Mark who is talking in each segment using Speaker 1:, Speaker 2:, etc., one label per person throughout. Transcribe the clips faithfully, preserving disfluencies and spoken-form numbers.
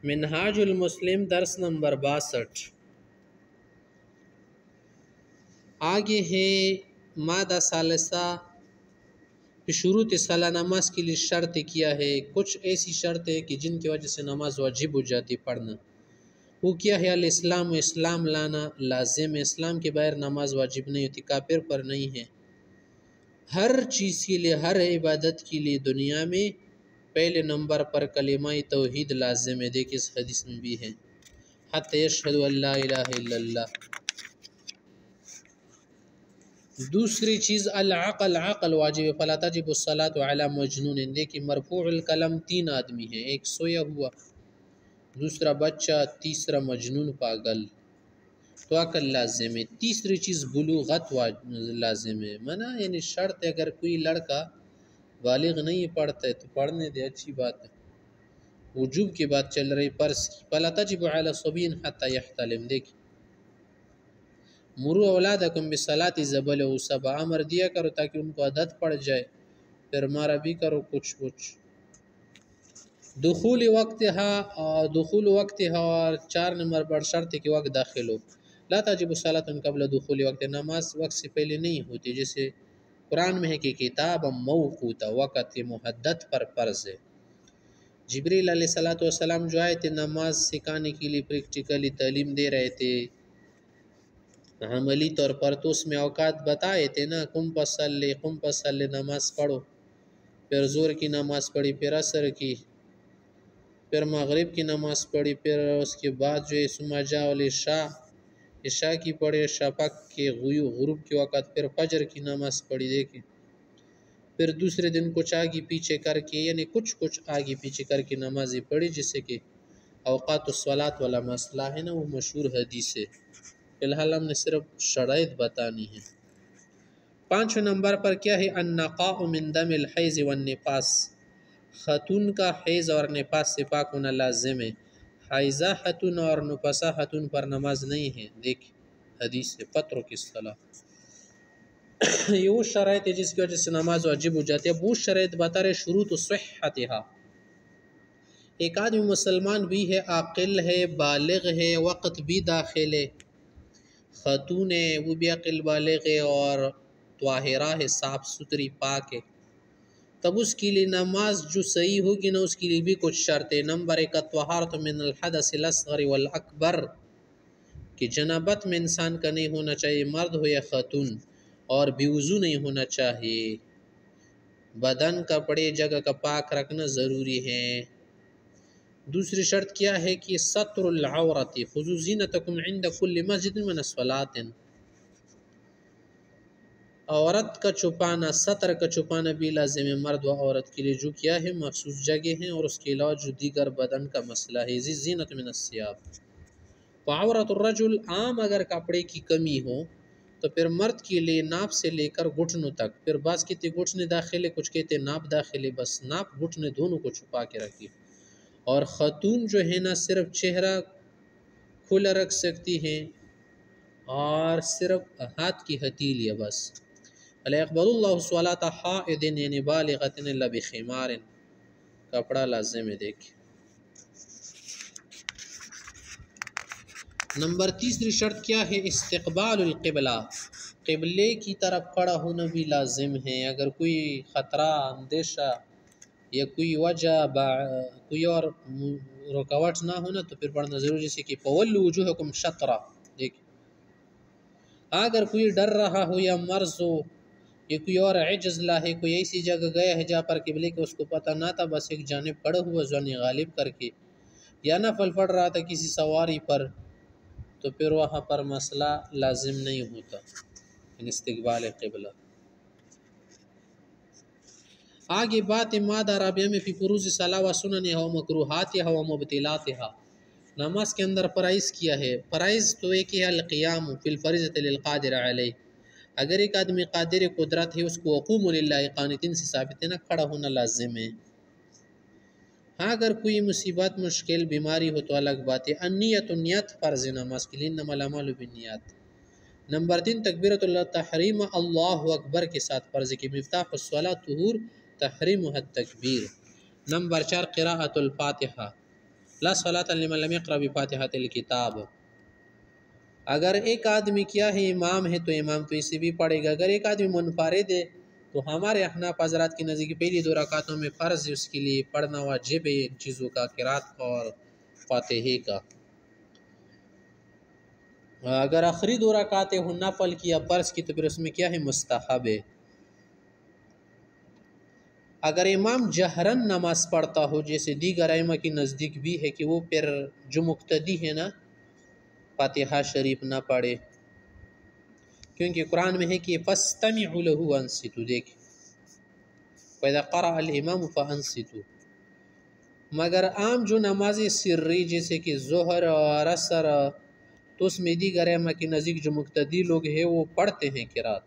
Speaker 1: منہاج المسلم درس نمبر باسٹھ۔ آگے ہے مادہ ثالثہ، شروط صلاح نماز کے لیے شرط کیا ہے۔ کچھ ایسی شرط ہے کہ جن کی وجہ سے نماز واجب ہو جاتی پڑھنا۔ وہ کیا ہے؟ الاسلام، و اسلام لانا لازم ہے، اسلام کے بغیر نماز واجب نہیں ہوتی، کافر پر نہیں ہے۔ ہر چیز کے لیے، ہر عبادت کے لیے دنیا میں پہلے نمبر پر کلمہ توحید لازم ہے۔ دیکھیں اس حدیث میں بھی ہے، حتی یشہد ان لا الہ الا اللہ۔ دوسری چیز العقل، عقل واجب ہے، فلا تجب الصلاۃ علی مجنون۔ دیکھیں مرفوع القلم تین آدمی ہیں، ایک سویا ہوا، دوسرا بچہ، تیسرا مجنون پاگل، تو عقل لازم ہے۔ تیسری چیز بلوغت لازم ہے، منع یعنی شرط ہے، اگر کوئی لڑکا بالغ نہیں پڑھتا ہے تو پڑھنے دے، اچھی بات ہے۔ وجوب کی بات چل رہی فرض کی، فلا تجب علی الصبی حتی یحتلم۔ دیکھیں مروا اولادکم بالصلاۃ اذا بلغوا سبع، امر دیا کرو تاکہ ان کو عادت پڑ جائے، پھر مارا بھی کرو کچھ کچھ۔ دخول وقتها، دخول وقتها، اور چار نمبر پر شرط ہے کہ وقت داخل ہو۔ لا تجب الصلاۃ قبل دخول وقت، نماز وقت سے پہلے نہیں ہوتی، جیسے قرآن میں ہے کہ کتاب موقوتا، وقت محدد پر فرض ہے۔ جبریل علیہ الصلوۃ والسلام جو آئے تھے نماز سکھانے کے لیے، پریکٹیکلی تعلیم دے رہے تھے عملی طور پر، تو اس میں اوقات بتائے تھے نا، قم فصلی، قم فصلی، نماز پڑھو، پھر زور کی نماز پڑھی، پھر عصر کی، پھر مغرب کی نماز پڑھی، پھر اس کے بعد جو ہے ثم جاء العشاء، عشاء کی پڑھی، شفق کے غروب کے وقت، پھر فجر کی نماز پڑھی۔ دیکھیں پھر دوسرے دن کچھ آگے پیچھے کر کے، یعنی کچھ کچھ آگے پیچھے کر کے نمازیں پڑھی، جس سے کہ اوقات الصلاۃ والا مسئلہ ہے نا، وہ مشہور حدیث ہے۔ فی الحال ہم نے صرف شرائط بتانی ہے۔ پانچویں نمبر پر کیا ہے؟ النقاء من دم الحیض والنفاس، خاتون کا حیض اور نفاس سے پاک ہونا لازم ہے۔ حائضہ خاتون اور نفسا خاتون پر نماز نہیں ہے، دیکھ حدیث سے فترک الصلاۃ۔ یہ وہ شرائط ہے جس کی وجہ سے نماز واجب ہو جاتی ہے۔ اب وہ شرائط بتا رہے شروط صحتها، ایک آدمی مسلمان بھی ہے، عاقل ہے، بالغ ہے، وقت بھی داخل ہے، خاتون ہے وہ بھی عاقل بالغ ہے اور طاہرہ ہے، صاف ستھری پاک ہے، تب اس کے لیے نماز جو صحیح ہوگی نا، اس کے لیے بھی کچھ شرط ہے۔ نمبر ایک الطہارۃ من الحدث الاصغر والاکبر، کہ جنابت میں انسان کا نہیں ہونا چاہیے، مرد ہو یا خاتون، اور بے وضو نہیں ہونا چاہیے۔ بدن کپڑے جگہ کا پاک رکھنا ضروری ہے۔ دوسری شرط کیا ہے کہ ستر العورت، خذوا زینتکم عند کل مسجد من الصلاۃ، عورت کا چھپانا، ستر کا چھپانا بھی لازم ہے مرد و عورت کے لیے، جو کیا ہے مخصوص جگہ ہیں، اور اس کے علاوہ جو دیگر بدن کا مسئلہ ہے، زینت من الثیاب۔ وعورت الرجل، عام اگر کپڑے کی کمی ہو تو پھر مرد کے لیے ناپ سے لے کر گھٹنوں تک، پھر بعض کہتے گھٹنے داخلے، کچھ کہتے ناپ داخلے، بس ناپ گھٹنے دونوں کو چھپا کے رکھیے۔ اور خاتون جو ہے نا صرف چہرہ کھلا رکھ سکتی ہیں اور صرف ہاتھ کی ہتھیلیاں بس۔ لا يقبل اللہ صلاۃ حائض یعنی بالغۃ الا بخمار، کپڑا لازم ہے۔ دیکھ نمبر تیسری شرط کیا ہے؟ استقبال القبلہ، قبلے کی طرف کھڑا ہونا بھی لازم ہے۔ اگر کوئی خطرہ، اندیشہ یا کوئی وجہ، کوئی اور رکاوٹ نہ ہونا تو پھر پڑھنا ضرور، جیسے کہ فولوا وجوہکم شطرہ۔ دیکھ اگر کوئی ڈر رہا ہو یا مرض ہو یا کوئی اور عجز لاحق، کوئی ایسی جگہ گیا ہے جہاں پر قبلے کے اس کو پتہ نہ تھا، بس ایک جانب پڑا ہوا ظن غالب کر کے، یا نفل پڑھ رہا تھا کسی سواری پر، تو پھر وہاں پر مسئلہ لازم نہیں ہوتا، ان استقبال قبلہ۔ آگے بات مادہ رابعہ میں فی فروض الصلاۃ و سننها و مکروہاتها و مبطلاتها، نماز کے اندر فرائض کیا ہے؟ فرائض تو ایک ہے القیام فی الفریضۃ للقادر علیہ، اگر ایک آدمی قادر قدرت ہے اس کو وقوموا للہ قانتین سے ثابت ہے نا، کھڑا ہونا لازم ہے۔ ہاں اگر کوئی مصیبت، مشکل، بیماری ہو تو الگ بات ہے۔ النیت، نیت فرض نماز کے لیے، انما الاعمال بالنیات۔ نمبر تین تکبیرۃ اللہ تحریم اللہ اکبر کے ساتھ فرض ہے، کہ مفتاح الصلاۃ طہور تحریمها التکبیر۔ نمبر چار قراءۃ الفاتحہ، لا صلاۃ لمن لم یقرأ بفاتحۃ الکتاب. اگر ایک آدمی کیا ہے امام ہے تو امام تو اسے بھی پڑھے گا. اگر ایک آدمی منفرد ہے تو ہمارے احناف حضرات کی نزدیک پہلی دو رکعتوں میں فرض ہے اس کے لیے پڑھنا واجب ہے ان چیزوں کا، قرات اور فاتحے کا. اگر آخری دو رکعتیں ہوں نفل کی یا فرض کی تو پھر اس میں کیا ہے مستحب ہے. اگر امام جہرن نماز پڑھتا ہو جیسے دیگر ائمہ کی نزدیک بھی ہے کہ وہ پھر جو مقتدی ہے نا فاتحہ شریف نہ پڑھے، کیونکہ قرآن میں ہے کہ فَاسْتَمِعُوا لَهُ وَأَنصِتُوا. دیکھ وَإِذَا قَرَأَ الْإِمَامُ فَأَنصِتُوا. مگر عام جو نماز سری جیسے کہ ظہر اور عصر تو اس میں دیگر ائمہ کی نزدیک جو مقتدی لوگ ہیں وہ پڑھتے ہیں قرات،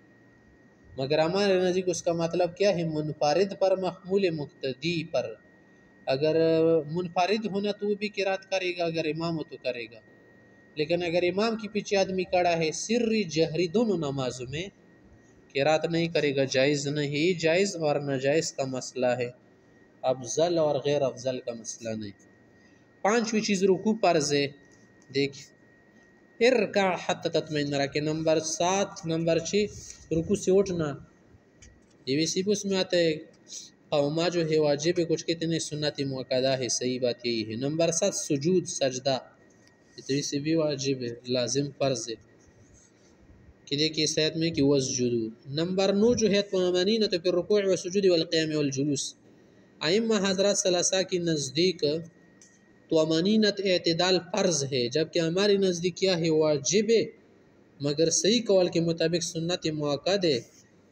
Speaker 1: مگر ہمارے نزدیک اس کا مطلب کیا ہے منفرد پر محمول مقتدی پر. اگر منفرد ہونا تو وہ بھی قرات کرے گا، اگر امام ہو تو کرے گا. لیکن اگر امام کے پیچھے آدمی کھڑا ہے سری جہری دونوں نمازوں میں قرات نہیں کرے گا، جائز نہیں. جائز اور ناجائز کا مسئلہ ہے، افضل اور غیر افضل کا مسئلہ نہیں. پانچویں چیز رکوع فرض ہے. دیکھ ارکع حتی تطمئن رکھے. نمبر سات نمبر چھ رکوع سے اٹھنا، یہ بھی سی اس میں آتا ہے. قوما جو ہے واجب ہے، کچھ کتنے سنت مؤکدہ ہے، صحیح بات یہی ہے. نمبر سات سجود سجدہ، تو اس سے بھی واجب ہے، لازم فرض ہے کہ دیکھیے صحت میں کہ وسجدوا. نمبر نو جو ہے طمانینہ تو پھر رکوع و سجود والقیام والجلوس. ائمہ حضرات ثلاثہ کی نزدیک طمانینت اعتدال فرض ہے، جبکہ ہماری نزدیک کیا ہے واجب ہے، مگر صحیح قول کے مطابق سنت مؤکد ہے.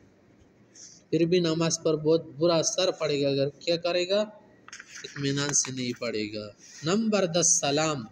Speaker 1: پھر بھی نماز پر بہت برا اثر پڑے گا اگر کیا کرے گا اطمینان سے نہیں پڑے گا. نمبر دس سلام.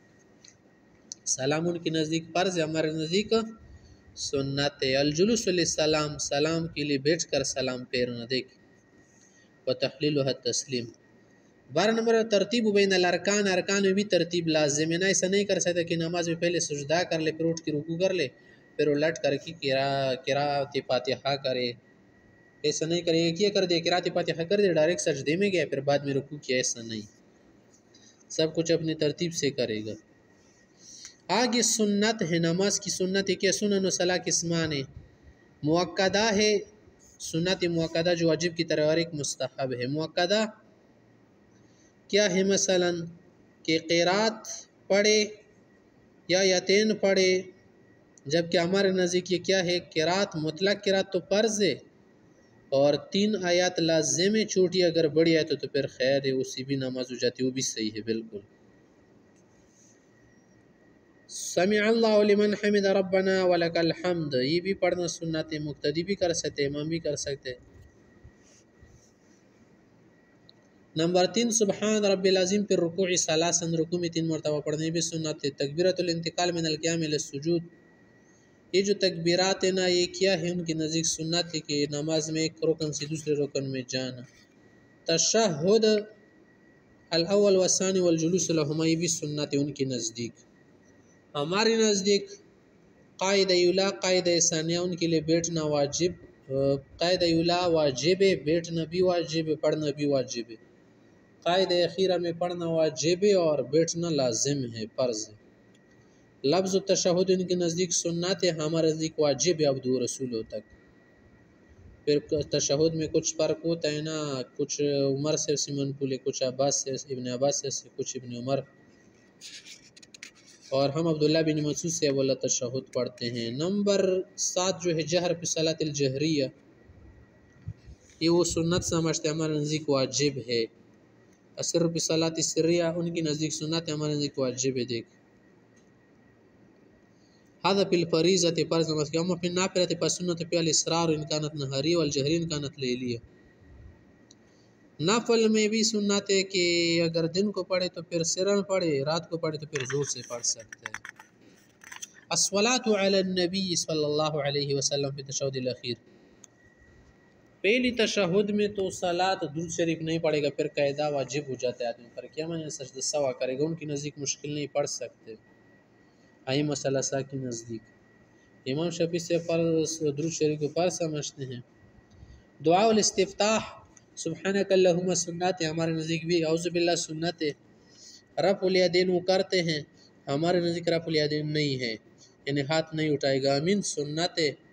Speaker 1: سلام ان کی نزدیک فرض ہے، ہمارے نزدیک سنت ہے. الجلوس للسلام، سلام کے لیے بیٹھ کر سلام پھیرنا. دیکھ وتحلیلها التسلیم. بارہ نمبر ترتیب بین الارکان. ارکان میں بھی ترتیب لازم ہے نا، ایسا نہیں کر سکتا کہ نماز میں پہلے سجدہ کر لے پھر اٹھ کے رکوع کر لے پھر الٹ کر کے قرات فاتحہ کرے. ایسا نہیں کرے گا، کیا کر دے قرات فاتحہ کر دے ڈائریکٹ سجدے میں گیا پھر بعد میں رکوع کیا، ایسا نہیں. سب کچھ اپنی ترتیب سے کرے گا. آگے سنت ہے، نماز کی سنت ہے کہ سنن و صلاح قسمان ہے. مؤکدہ ہے، سنت مؤکدہ جو واجب کی طرح، اور ایک مستحب ہے. مؤکدہ کیا ہے؟ مثلا کہ قرات پڑھے یا یتین پڑھے، جبکہ ہمارے نزدیک یہ کیا ہے قرات مطلق قرات تو فرض ہے اور تین آیات لازم ہے، چھوٹی اگر بڑی آیت تو پھر خیر ہے، اسی بھی نماز ہو جاتی، وہ بھی صحیح ہے بالکل. سمع اللہ لمن حمد ربنا ولک الحمد، یہ بھی پڑھنا سنت ہے، مقتدی بھی کر سکتے، امام بھی کر سکتے. نمبر تین سبحان رب العظیم پھر رکوع ثلاثا، رکوع میں تین مرتبہ پڑھنے بھی سنت ہے. تکبیرۃ الانتقال من القیام الی السجود، یہ جو تکبیرات ہیں نا یہ کیا ہے ان کی نزدیک سنت ہے کہ نماز میں ایک رکن سے دوسرے رکن میں جانا. تشہد الاول والثانی والجلوس لہما، یہ بھی سنت ہے ان کی نزدیک. ہمارے نزدیک قاعدہ اولیٰ قاعدہ ثانیہ ان کے لیے بیٹھنا واجب، قاعدہ اولیٰ واجب ہے، بیٹھنا بھی واجب ہے، پڑھنا بھی واجب ہے. قاعدہ اخیرہ میں پڑھنا واجب ہے اور بیٹھنا لازم ہے، فرض ہے. لفظ تشہد ان کے نزدیک سنت ہے، ہمارے نزدیک واجب ہے عبد و رسولوں تک. پھر تشہد میں کچھ فرق ہوتا ہے نا، کچھ عمر سے سے منقول ہے، کچھ عباس سے ابن عباس سے کچھ ابن عمر، اور ہم عبداللہ بن مسعود سے اولا تشہد پڑھتے ہیں. نمبر سات جو ہے جہر فی الصلاۃ الجہریہ، یہ وہ سنت سمجھتے ہیں، ہمارے نزدیک واجب ہے. اسر فی الصلاۃ السریہ ان کی نزدیک سنت ہے، ہمارے نزدیک واجب ہے. دیکھ هذا فی الفریضۃ فرض نماز کی، اما فی النافلۃ فسنۃ فی الاسرار ان کانت نہاریہ والجہری ان کانت لیلیہ. نفل میں بھی سنت ہے کہ اگر دن کو پڑھے تو پھر سرن پڑھے، رات کو پڑھے تو پھر زور سے پڑھ سکتے ہیں. الصلاۃ علی النبی صلی اللہ علیہ وسلم فی التشہد الاخیر، پہلی تشہد میں تو صلاۃ درود شریف نہیں پڑھے گا، پھر قاعدہ واجب ہو جاتا ہے آدمی پر، کیا معنی سجدہ سوا کرے گا. ان کی نزدیک مشکل نہیں پڑھ سکتے ائمہ ثلاثہ کی نزدیک. امام شافعی سے فرض درود شریف کو فرض سمجھتے ہیں. دعا الاستفتاح سبحانک اللہم سنت ہے، ہمارے نزدیک بھی اعوذ باللہ سنت ہے. رفع الیدین وہ کرتے ہیں، ہمارے نزدیک رفع الیدین نہیں ہے، یعنی ہاتھ نہیں اٹھائے گا۔ امین سنت